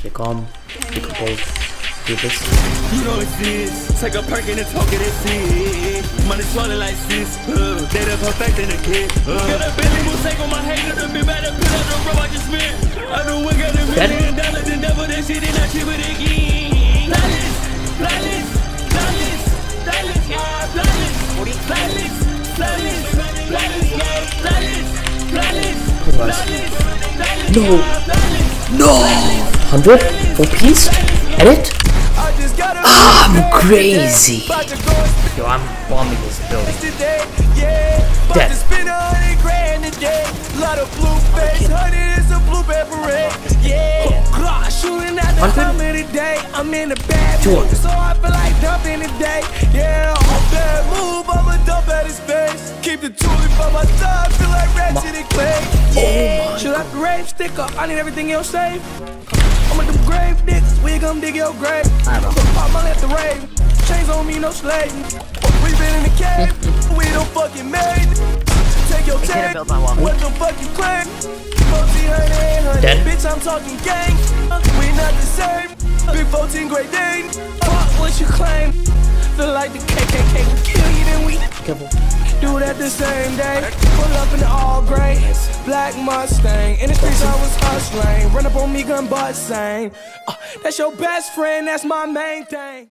Hier komm, dicke Bolt. Do this. You know it's this. Take a perk and talk it and see. Money swallowed like this. They the perfect in the kid. Got a Billy Mosaic on my head. The big better put out the rope I just spent. I know we got $1 million and double that shit and I keep it again. Flawless, flawless, flawless, flawless, flawless, flawless, flawless, flawless, flawless, flawless, flawless. No! 100? For peace? Edit? I'm crazy! Yo, I'm bombing this building. Dead. I'm in the bad mood, so I feel like dumping today. Yeah, I'm bad move, I'ma dump at his face. Keep the toolie by my side, feel like Ratchet and Clay. Yeah, should I have the rave sticker? I need everything else saved. I'm with them grave dicks, we gon' dig your grave. Pop my left the rave, chains on me, no slave. We been in the cave, we don't fucking made. Take your tape, what the fuck you claim? 1400, bitch, I'm talking gang. We not the same. Big 14 Great Dane. Fuck what you claim. Feel like the KKK will kill you, then we do that the same day. Pull up in the all gray, black Mustang. In the streets I was hustling. Run up on me, gun bust saying, that's your best friend, that's my main thing.